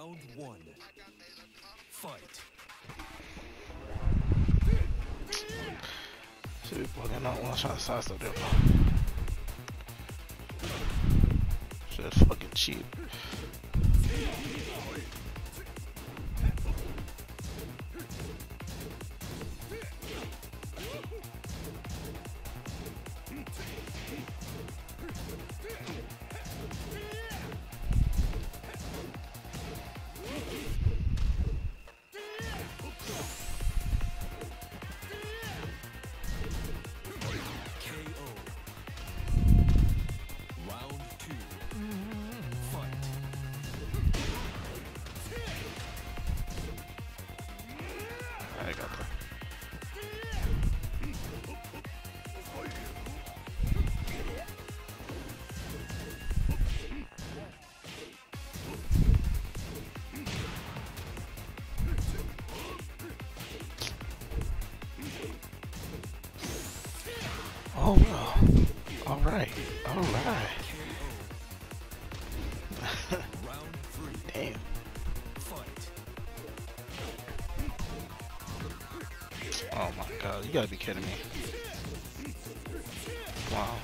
Round one. Fight. Shit, fucking out one shot size up there. Shit's fucking cheap. I got that. Oh well. Alright. Alright. Damn. Oh my god, you gotta be kidding me. Wow.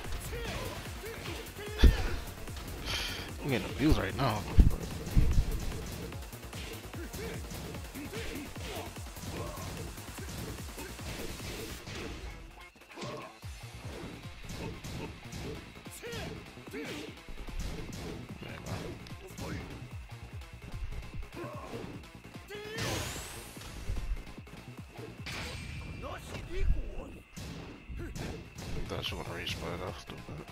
I'm getting abused right now. That should want to reach, but that's stupid.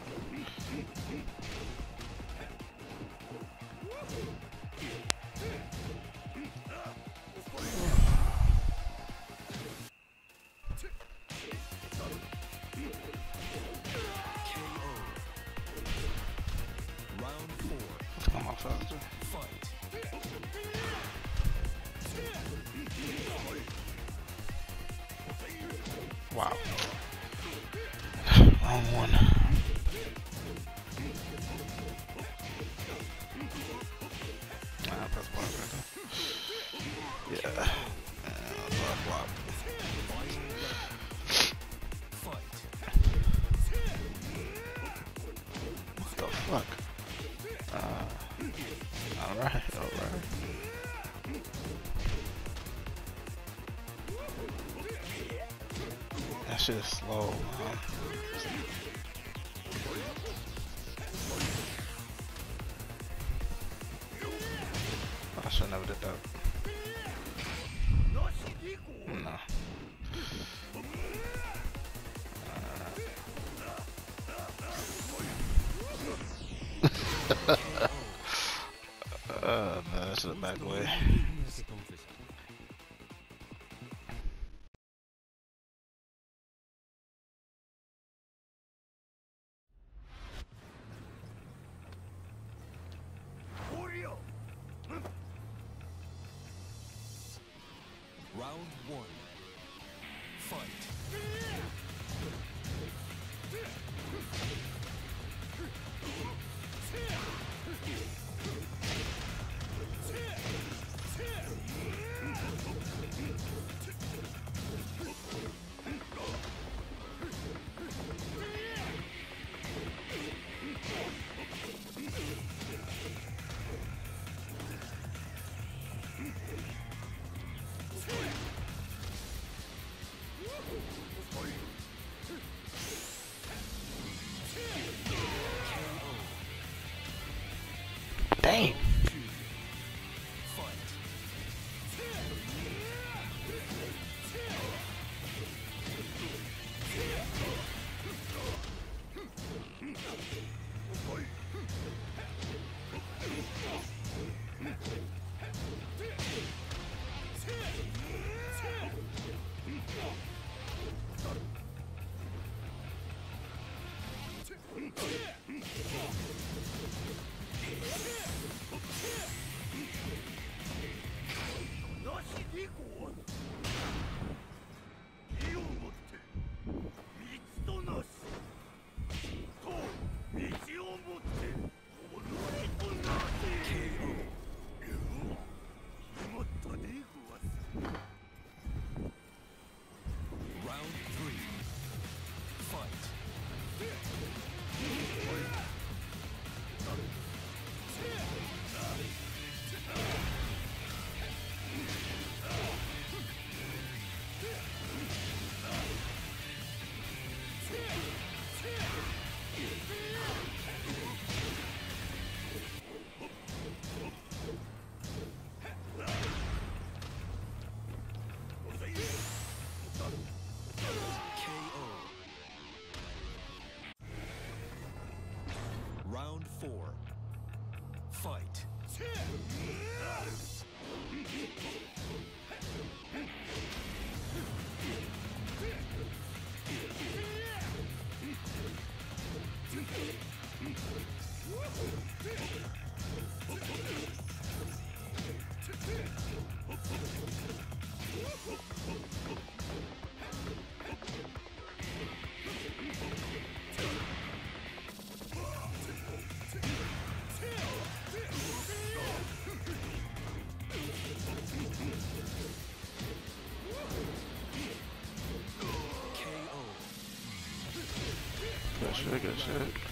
Round four. Let's come on faster. Fight. Wow. Wrong one. Nah, that's block right there. Yeah. Block. Fight. What the fuck? Alright. That shit is slow, man. I should never did that. No. No, that's the back way. Round one. Fight. Good shit, good shit.